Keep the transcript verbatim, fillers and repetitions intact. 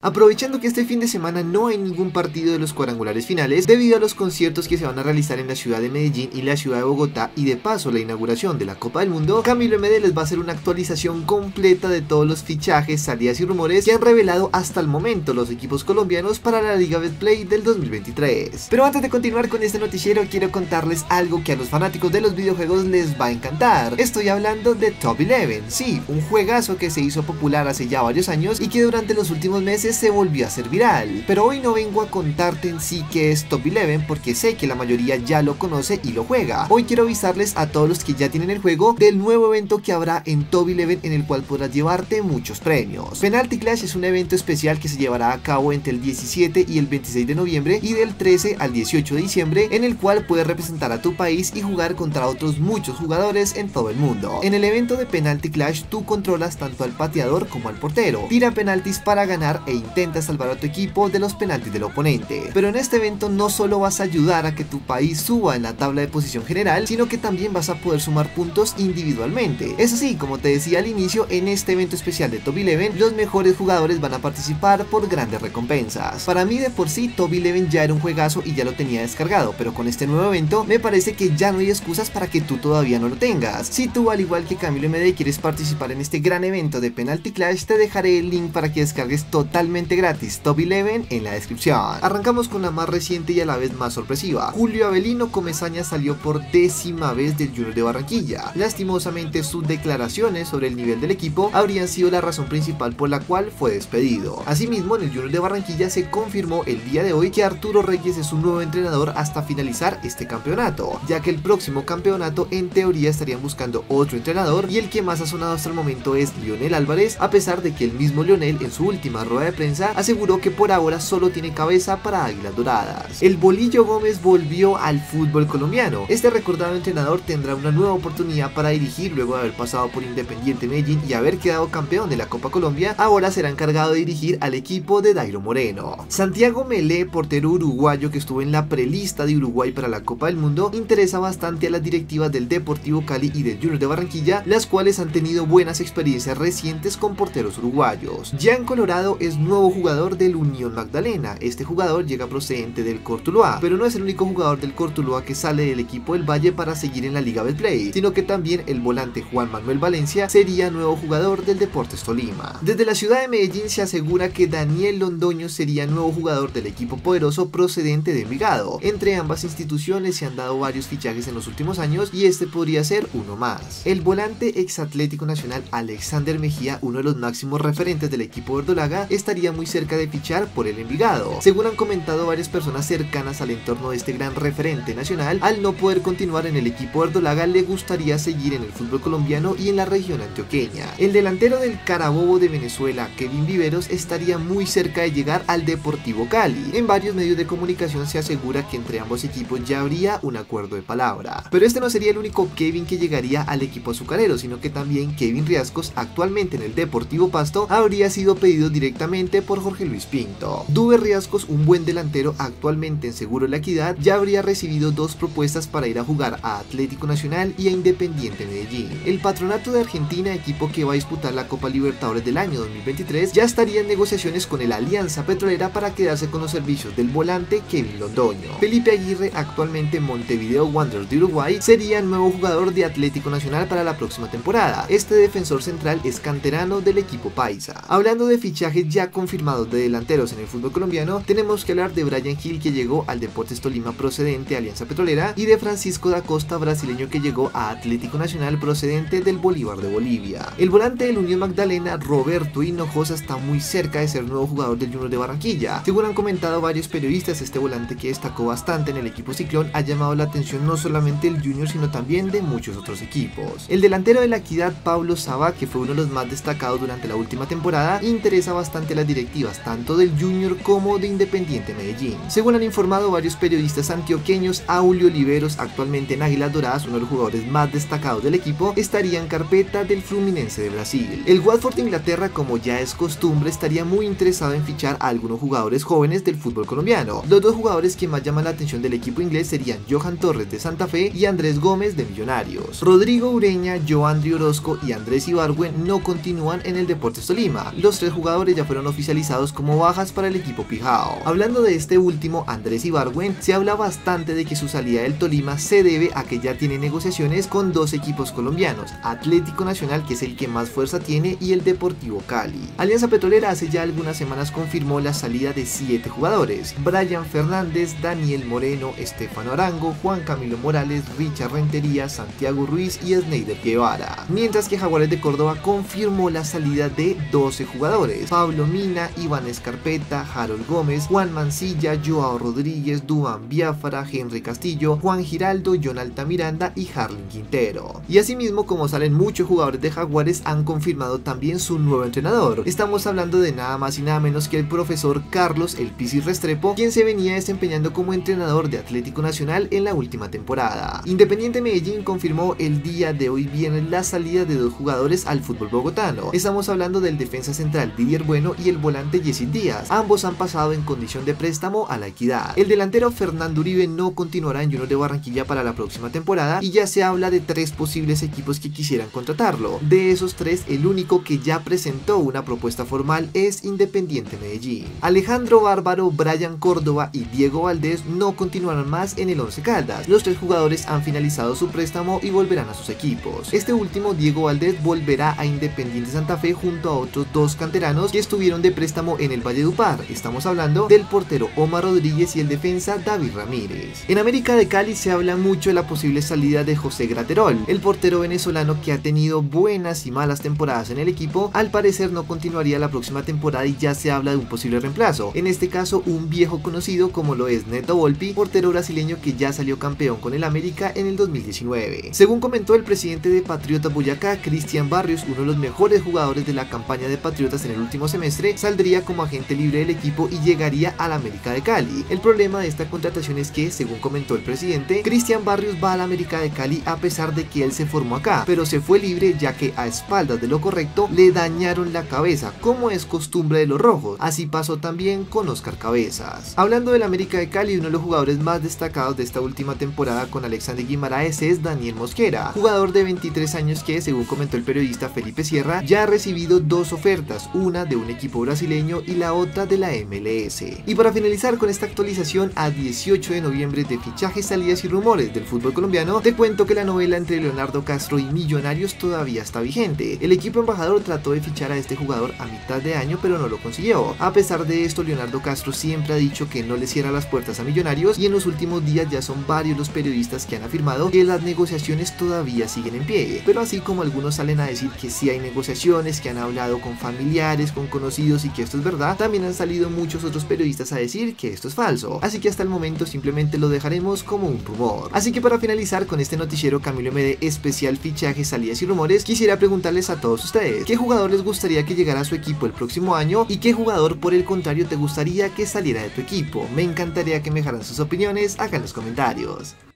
Aprovechando que este fin de semana no hay ningún partido de los cuadrangulares finales debido a los conciertos que se van a realizar en la ciudad de Medellín y la ciudad de Bogotá y de paso la inauguración de la Copa del Mundo, Camilo M D les va a hacer una actualización completa de todos los fichajes, salidas y rumores que han revelado hasta el momento los equipos colombianos para la Liga Betplay del dos mil veintitrés. Pero antes de continuar con este noticiero quiero contarles algo que a los fanáticos de los videojuegos les va a encantar. Estoy hablando de Top once, sí, un juegazo que se hizo popular hace ya varios años y que durante los últimos meses se volvió a hacer viral. Pero hoy no vengo a contarte en sí qué es Top once porque sé que la mayoría ya lo conoce y lo juega. Hoy quiero avisarles a todos los que ya tienen el juego del nuevo evento que habrá en Top once en el cual podrás llevarte muchos premios. Penalty Clash es un evento especial que se llevará a cabo entre el diecisiete y el veintiséis de noviembre y del trece al dieciocho de diciembre, en el cual puedes representar a tu país y jugar contra otros muchos jugadores en todo el mundo. En el evento de Penalty Clash tú controlas tanto al pateador como al portero, tira penaltis para ganar e intenta salvar a tu equipo de los penaltis del oponente. Pero en este evento no solo vas a ayudar a que tu país suba en la tabla de posición general, sino que también vas a poder sumar puntos individualmente. Eso sí, como te decía al inicio, en este evento especial de Top once, los mejores jugadores van a participar por grandes recompensas. Para mí de por sí Top once ya era un juegazo y ya lo tenía descargado, pero con este nuevo evento me parece que ya no hay excusas para que tú todavía no lo tengas. Si tú, al igual que Camilo M D, quieres participar en este gran evento de Penalty Clash, te dejaré el link para que descargues totalmente gratis Top once en la descripción. Arrancamos con la más reciente y a la vez más sorpresiva. Julio Avelino Comesaña salió por décima vez del Junior de Barranquilla. Lastimosamente sus declaraciones sobre el nivel del equipo habrían sido la razón principal por la cual fue despedido. Asimismo, en el Junior de Barranquilla se confirmó el día de hoy que Arturo Reyes es su nuevo entrenador hasta finalizar este campeonato, ya que el próximo campeonato en teoría estarían buscando otro entrenador y el que más ha sonado hasta el momento es Lionel Álvarez, a pesar de que el mismo Lionel en su última rueda de prensa aseguró que por ahora solo tiene cabeza para Águilas Doradas. El Bolillo Gómez volvió al fútbol colombiano. Este recordado entrenador tendrá una nueva oportunidad para dirigir luego de haber pasado por Independiente Medellín y haber quedado campeón de la Copa Colombia. Ahora será encargado de dirigir al equipo de Dairo Moreno. Santiago Melé, portero uruguayo que estuvo en la prelista de Uruguay para la Copa del Mundo, interesa bastante a las directivas del Deportivo Cali y del Junior de Barranquilla, las cuales han tenido buenas experiencias recientes con porteros uruguayos. Jean Colorado es nuevo jugador del Unión Magdalena. Este jugador llega procedente del Cortuluá, pero no es el único jugador del Cortuluá que sale del equipo del Valle para seguir en la Liga Betplay, sino que también el volante Juan Manuel Valencia sería nuevo jugador del Deportes Tolima. Desde la ciudad de Medellín se asegura que Daniel Londoño sería nuevo jugador del equipo poderoso procedente de Envigado. Entre ambas instituciones se han dado varios fichajes en los últimos años y este podría ser uno más. El volante ex Atlético Nacional Alexander Mejía, uno de los máximos referentes del equipo verdolaga, estaría muy cerca de fichar por el Envigado. Según han comentado varias personas cercanas al entorno de este gran referente nacional, al no poder continuar en el equipo verdolaga le gustaría seguir en el fútbol colombiano y en la región antioqueña. El delantero del Carabobo de Venezuela, Kevin Viveros, estaría muy cerca de llegar al Deportivo Cali. En varios medios de comunicación se asegura que entre ambos equipos ya habría un acuerdo de palabra. Pero este no sería el único Kevin que llegaría al equipo azucarero, sino que también Kevin Riascos, actualmente en el Deportivo Pasto, habría sido pedido directamente por Jorge Luis Pinto. Duber Riascos, un buen delantero actualmente en Seguro La Equidad, ya habría recibido dos propuestas para ir a jugar a Atlético Nacional y a Independiente Medellín. El Patronato de Argentina, equipo que va a disputar la Copa Libertadores del año dos mil veintitrés, ya estaría en negociaciones con el Alianza Petrolera para quedarse con los servicios del volante Kevin Londoño. Felipe Aguirre, actualmente en Montevideo Wanderers de Uruguay, sería el nuevo jugador de Atlético Nacional para la próxima temporada. Este defensor central es canterano del equipo paisa. Hablando de fichajes ya confirmados de delanteros en el fútbol colombiano, tenemos que hablar de Brian Gil, que llegó al Deportes Tolima procedente de Alianza Petrolera, y de Francisco da Costa, brasileño, que llegó a Atlético Nacional procedente del Bolívar de Bolivia. El volante del Unión Magdalena, Roberto Hinojosa, está muy cerca de ser nuevo jugador del Junior de Barranquilla. Según han comentado varios periodistas, este volante, que destacó bastante en el equipo Ciclón, ha llamado la atención no solamente del Junior sino también de muchos otros equipos. El delantero de la Equidad, Pablo Sabá, que fue uno de los más destacados durante la última temporada, interesa bastante a las directivas tanto del Junior como de Independiente Medellín. Según han informado varios periodistas antioqueños, Aulio Oliveros, actualmente en Águilas Doradas, uno de los jugadores más destacados del equipo, estaría en carpeta del Fluminense de Brasil. El Watford de Inglaterra, como ya es costumbre, estaría muy interesado en fichar a algunos jugadores jóvenes del fútbol colombiano. Los dos jugadores que más llaman la atención del equipo inglés serían Johan Torres de Santa Fe y Andrés Gómez de Millonarios. Rodrigo Ureña, Joandri Orozco y Andrés Ibargüen no continúan en el Deportes Tolima. Los tres jugadores ya fueron oficializados como bajas para el equipo pijao. Hablando de este último, Andrés Ibargüen, se habla bastante de que su salida del Tolima se debe a que ya tiene negociaciones con dos equipos colombianos, Atlético Nacional, que es el que más fuerza tiene, y el Deportivo Cali. Alianza Petrolera hace ya algunas semanas confirmó la salida de siete jugadores: Brian Fernández, Daniel Moreno, Estefano Arango, Juan Camilo Morales, Richard Rentería, Santiago Ruiz y Sneider Guevara. Mientras que Jaguares de Córdoba confirmó la salida de doce jugadores: Pablo Mina, Iván Escarpeta, Harold Gómez, Juan Mancilla, Joao Rodríguez, Duván Biafara, Henry Castillo, Juan Giraldo, John Altamiranda y Harlin Quintero. Y asimismo, como salen muchos jugadores de Jaguares, han confirmado también su nuevo entrenador. Estamos hablando de nada más y nada menos que el profesor Carlos El Pizzi Restrepo, quien se venía desempeñando como entrenador de Atlético Nacional en la última temporada. Independiente Medellín confirmó el día de hoy viernes la salida de dos jugadores al fútbol bogotano. Estamos hablando del defensa central Didier Bueno y el volante Yesid Díaz. Ambos han pasado en condición de préstamo a la Equidad. El delantero Fernando Uribe no continuará en Junior de Barranquilla para la próxima temporada y ya se habla de tres posibles equipos que quisieran contratarlo. De esos tres, el único que ya presentó una propuesta formal es Independiente Medellín. Alejandro Bárbaro, Brian Córdoba y Diego Valdés no continuarán más en el Once Caldas. Los tres jugadores han finalizado su préstamo y volverán a sus equipos. Este último, Diego Valdés, volverá a Independiente Santa Fe junto a otros dos canteranos que estuvieron de préstamo en el Valledupar. Estamos hablando del portero Omar Rodríguez y el defensa David Ramírez. En América de Cali se habla mucho de la posible salida de José Graterol. El portero venezolano, que ha tenido buenas y malas temporadas en el equipo, al parecer no continuaría la próxima temporada y ya se habla de un posible reemplazo. En este caso, un viejo conocido como lo es Neto Volpi, portero brasileño que ya salió campeón con el América en el dos mil diecinueve. Según comentó el presidente de Patriotas Boyacá, Cristian Barrios, uno de los mejores jugadores de la campaña de Patriotas en el último semestre, saldría como agente libre del equipo y llegaría al América de Cali. El problema de esta contratación es que, según comentó el presidente, Cristian Barrios va al América de Cali a pesar de que él se formó acá, pero se fue libre ya que a espaldas de lo correcto le dañaron la cabeza, como es costumbre de los rojos. Así pasó también con Oscar Cabezas. Hablando del América de Cali, uno de los jugadores más destacados de esta última temporada con Alexander Guimaraes es Daniel Mosquera, jugador de veintitrés años que, según comentó el periodista Felipe Sierra, ya ha recibido dos ofertas, una de un equipo brasileño y la otra de la M L S. Y para finalizar con esta actualización a dieciocho de noviembre de fichajes, salidas y rumores del fútbol colombiano, te cuento que la novela entre Leonardo Castro y Millonarios todavía está vigente. El equipo embajador trató de fichar a este jugador a mitad de año, pero no lo consiguió. A pesar de esto, Leonardo Castro siempre ha dicho que no le cierra las puertas a Millonarios, y en los últimos días ya son varios los periodistas que han afirmado que las negociaciones todavía siguen en pie. Pero así como algunos salen a decir que sí hay negociaciones, que han hablado con familiares, con conocidos y que esto es verdad, también han salido muchos otros periodistas a decir que esto es falso. Así que hasta el momento simplemente lo dejaremos como un rumor. Así que para finalizar con este noticiero Camilo M D especial fichajes, salidas y rumores, quisiera preguntarles a todos ustedes, ¿qué jugador les gustaría que llegara a su equipo el próximo año y qué jugador por el contrario te gustaría que saliera de tu equipo? Me encantaría que me dejaran sus opiniones acá en los comentarios.